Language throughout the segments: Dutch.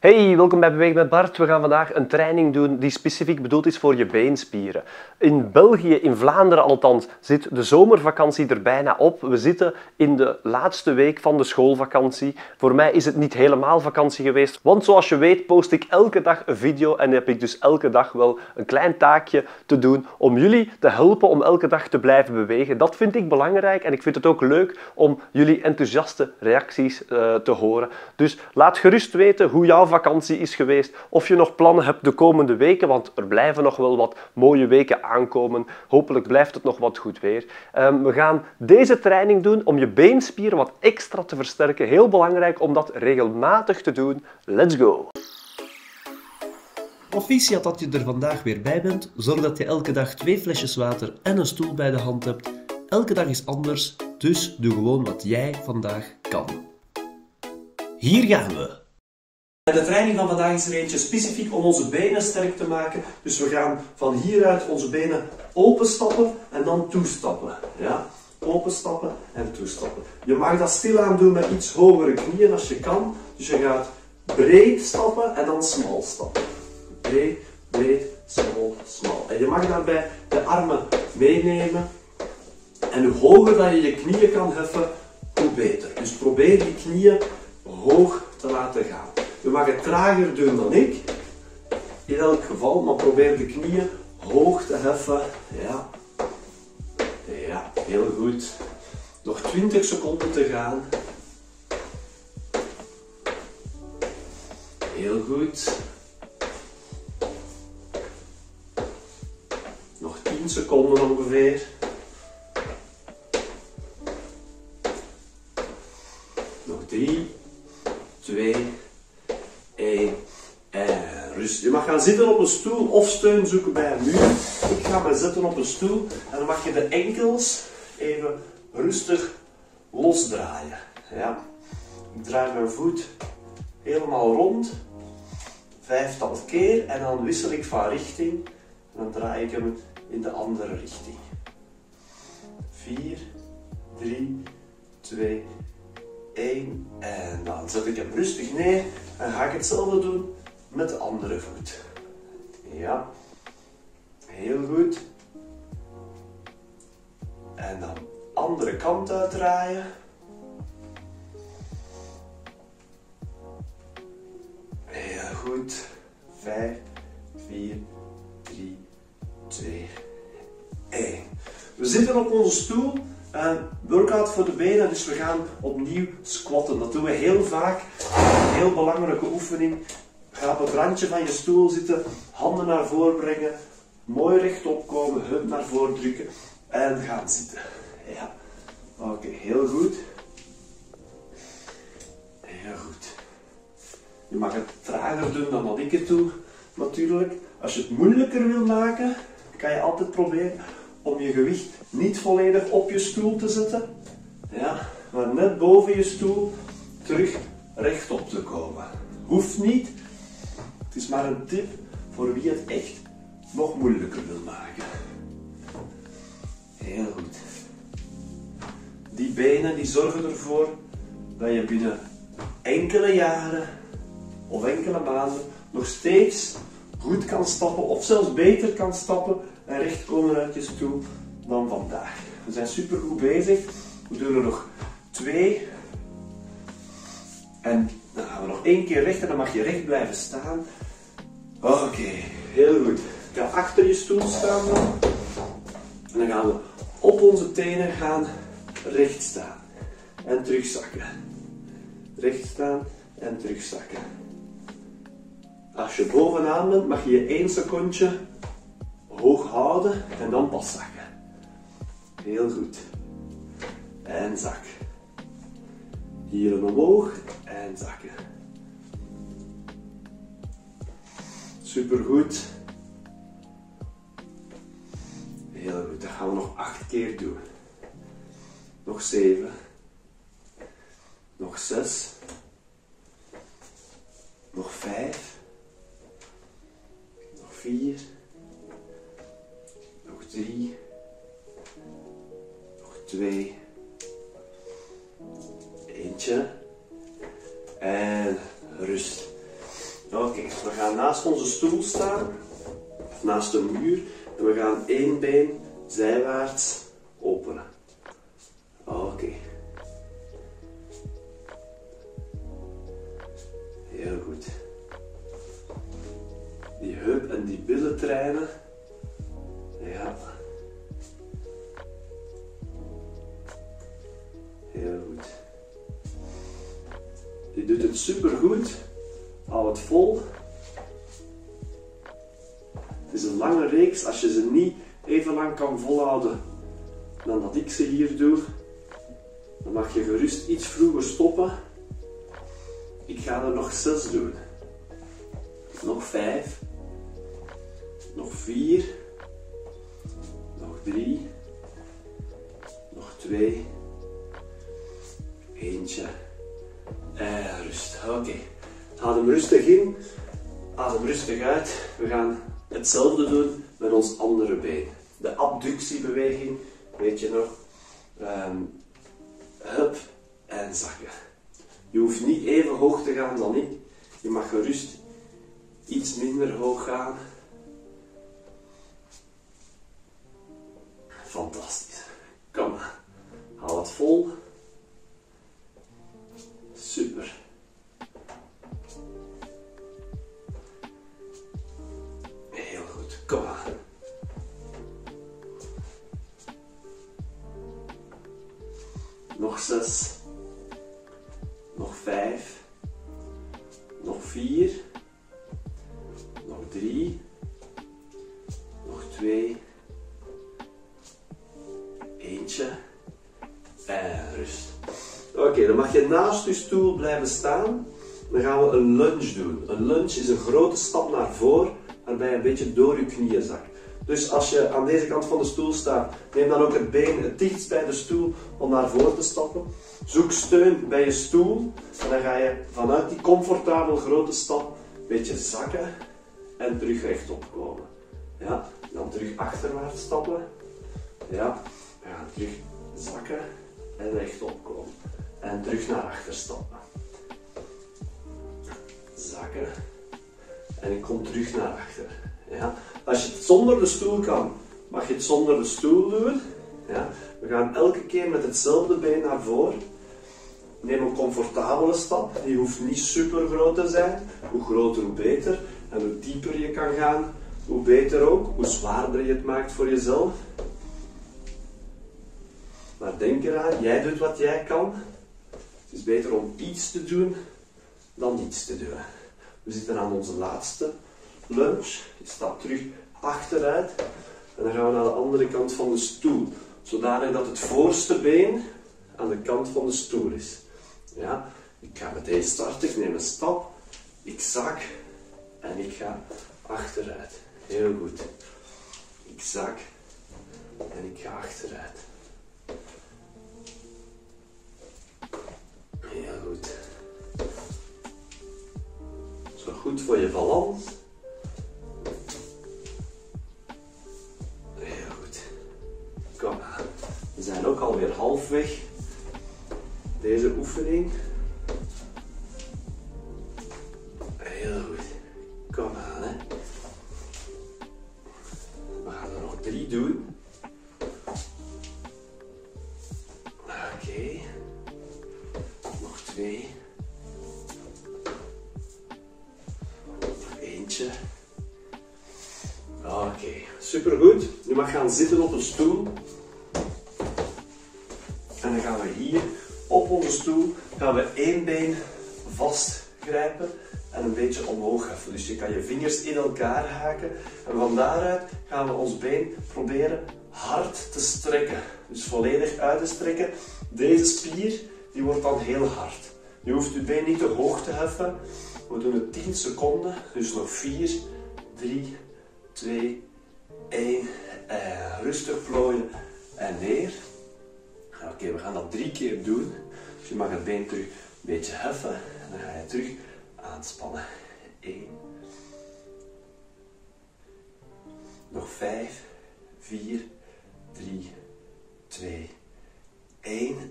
Hey, welkom bij Beweeg met Bart. We gaan vandaag een training doen die specifiek bedoeld is voor je beenspieren. In België, in Vlaanderen althans, zit de zomervakantie er bijna op. We zitten in de laatste week van de schoolvakantie. Voor mij is het niet helemaal vakantie geweest, want zoals je weet post ik elke dag een video en heb ik dus elke dag wel een klein taakje te doen om jullie te helpen om elke dag te blijven bewegen. Dat vind ik belangrijk en ik vind het ook leuk om jullie enthousiaste reacties te horen. Dus laat gerust weten hoe jouw vakantie is geweest, of je nog plannen hebt de komende weken, want er blijven nog wel wat mooie weken aankomen. Hopelijk blijft het nog wat goed weer. We gaan deze training doen om je beenspieren wat extra te versterken. Heel belangrijk om dat regelmatig te doen. Let's go! Proficiat dat je er vandaag weer bij bent. Zorg dat je elke dag 2 flesjes water en een stoel bij de hand hebt. Elke dag is anders, dus doe gewoon wat jij vandaag kan. Hier gaan we! De training van vandaag is er eentje specifiek om onze benen sterk te maken. Dus we gaan van hieruit onze benen openstappen en dan toestappen. Ja? Openstappen en toestappen. Je mag dat stilaan doen met iets hogere knieën als je kan. Dus je gaat breed stappen en dan smal stappen. Breed, breed, smal, smal. En je mag daarbij de armen meenemen. En hoe hoger dat je je knieën kan heffen, hoe beter. Dus probeer die knieën hoog te laten gaan. Je mag het trager doen dan ik, in elk geval, maar probeer de knieën hoog te heffen. Ja, ja, heel goed. Nog 20 seconden te gaan. Heel goed. Nog 10 seconden ongeveer. Nog 3, 2, 1 en rust. Je mag gaan zitten op een stoel of steun zoeken bij een muur. Ik ga maar zitten op een stoel en dan mag je de enkels even rustig losdraaien. Ja. Ik draai mijn voet helemaal rond, 5-tal keer en dan wissel ik van richting en dan draai ik hem in de andere richting. 4, 3, 2, 1 en dan zet ik hem rustig neer en ga ik hetzelfde doen met de andere voet. Ja, heel goed. En dan andere kant uitdraaien. Heel goed. 5, 4, 3, 2, 1. We zitten op onze stoel. Workout voor de benen, dus we gaan opnieuw squatten. Dat doen we heel vaak. Een heel belangrijke oefening. Ga op het randje van je stoel zitten, handen naar voren brengen, mooi rechtop komen, heup naar voren drukken en gaan zitten. Ja. Oké, heel goed. Heel goed. Je mag het trager doen dan wat ik het doe, natuurlijk. Als je het moeilijker wil maken, kan je altijd proberen om je gewicht niet volledig op je stoel te zetten, ja, maar net boven je stoel terug rechtop te komen. Hoeft niet, het is maar een tip voor wie het echt nog moeilijker wil maken. Heel goed. Die benen die zorgen ervoor dat je binnen enkele jaren of enkele maanden nog steeds goed kan stappen of zelfs beter kan stappen en recht komen uit je stoel dan vandaag. We zijn super goed bezig. We doen er nog 2. En dan gaan we nog 1 keer recht en dan mag je recht blijven staan. Oké, heel goed. Ga achter je stoel staan dan. En dan gaan we op onze tenen gaan recht staan. En terugzakken. Recht staan en terugzakken. Als je bovenaan bent, mag je je 1 secondje hoog houden en dan pas zakken. Heel goed. En zak. Hier omhoog en zakken. Supergoed. Heel goed. Dat gaan we nog 8 keer doen. Nog 7. Nog 6. Nog 5. Nog 4. Nog 3. Nog 2. Eentje. En rust. Oké, we gaan naast onze stoel staan, of naast de muur, en we gaan één been zijwaarts openen. Oké. Heel goed. Die heup en die billen trainen. Ja. Heel goed. Je doet het super goed. Hou het vol. Het is een lange reeks. Als je ze niet even lang kan volhouden dan dat ik ze hier doe, dan mag je gerust iets vroeger stoppen. Ik ga er nog 6 doen. Nog 5. Nog 4. Nog 3. Nog 2. Eentje. En rust. Oké. Adem rustig in. Adem rustig uit. We gaan hetzelfde doen met ons andere been. De abductiebeweging, weet je nog? Hup en zakken. Je hoeft niet even hoog te gaan dan ik. Je mag gerust iets minder hoog gaan. Fantastisch. Kom maar. Hou het vol. Super. Heel goed. Kom maar. Nog 6. Nog 5. Nog 4. Nog 3. Nog 2. Eentje. En rust. Oké, dan mag je naast je stoel blijven staan. Dan gaan we een lunge doen. Een lunge is een grote stap naar voren, waarbij je een beetje door je knieën zakt. Dus als je aan deze kant van de stoel staat, neem dan ook het been het dichtst bij de stoel om naar voren te stappen. Zoek steun bij je stoel en dan ga je vanuit die comfortabel grote stap een beetje zakken en terug rechtop komen. Ja, dan terug achterwaarts stappen. Ja, we gaan terug zakken en rechtop komen. En terug naar achter stappen. Zakken en ik kom terug naar achter. Ja. Als je het zonder de stoel kan, mag je het zonder de stoel doen. Ja. We gaan elke keer met hetzelfde been naar voren. Neem een comfortabele stap. Die hoeft niet super groot te zijn. Hoe groter, hoe beter. En hoe dieper je kan gaan, hoe beter ook. Hoe zwaarder je het maakt voor jezelf. Maar denk eraan, jij doet wat jij kan. Het is beter om iets te doen dan niets te doen. We zitten aan onze laatste lunge. Je stapt terug achteruit. En dan gaan we naar de andere kant van de stoel. Zodanig dat het voorste been aan de kant van de stoel is. Ja, ik ga meteen starten. Ik neem een stap. Ik zak. En ik ga achteruit. Heel goed. Ik zak. En ik ga achteruit. Heel goed. Zo goed voor je balans. Heel goed. Kom aan. We zijn ook alweer halfweg deze oefening. Heel goed. Kom aan, hè. We gaan er nog 3 doen. Oké. Nog 2. Nog eentje. Oké, supergoed. Nu mag je gaan zitten op een stoel. En dan gaan we hier op onze stoel gaan we één been vastgrijpen en een beetje omhoog heffen. Dus je kan je vingers in elkaar haken en van daaruit gaan we ons been proberen hard te strekken. Dus volledig uit te strekken. Deze spier die wordt dan heel hard. Je hoeft je been niet te hoog te heffen. We doen het 10 seconden. Dus nog 4, 3, 2, 1. Rustig plooien en neer. Oké, we gaan dat 3 keer doen. Dus je mag het been terug een beetje heffen. En dan ga je terug aanspannen. 1. Nog 5, 4, 3, 2, 1.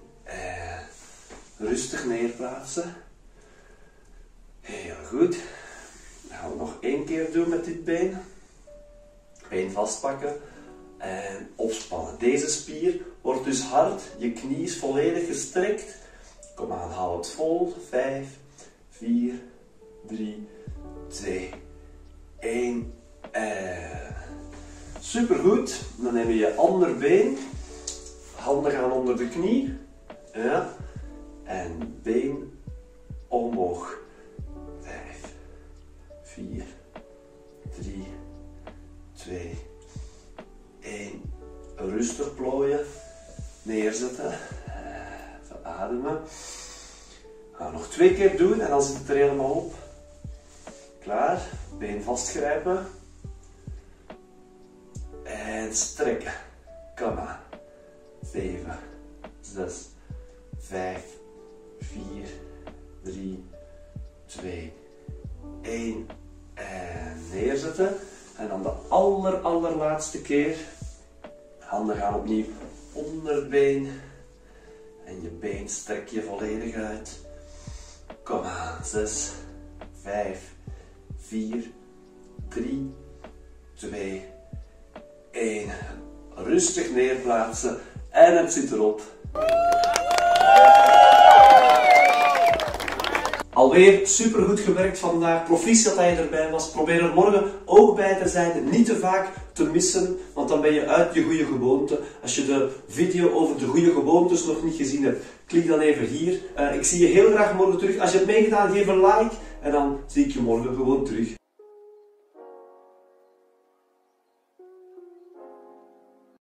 Rustig neerplaatsen. Heel goed. Dan gaan keer doen met dit been. Been vastpakken en opspannen. Deze spier wordt dus hard, je knie is volledig gestrekt. Kom aan, hou het vol. 5, 4, 3, 2, 1 en... Supergoed. Dan neem je je ander been. Handen gaan onder de knie. Ja. En been omhoog. 5, 4, 3, 2, 1. Rustig plooien. Neerzetten. Even ademen. Gaan we nog 2 keer doen en dan zit het er helemaal op. Klaar. Been vastgrijpen. En strekken. Kom aan. 7, 6, 5, 4, 3, 2, 1. En neerzetten. En dan de allerlaatste keer. Handen gaan opnieuw onder het been. En je been strek je volledig uit. Kom aan. 6, 5, 4, 3, 2, 1. Rustig neerplaatsen en het zit erop. Alweer supergoed gewerkt vandaag. Proficiat dat je erbij was. Probeer er morgen ook bij te zijn. Niet te vaak te missen, want dan ben je uit je goede gewoonte. Als je de video over de goede gewoontes nog niet gezien hebt, klik dan even hier. Ik zie je heel graag morgen terug. Als je hebt meegedaan, geef een like en dan zie ik je morgen gewoon terug.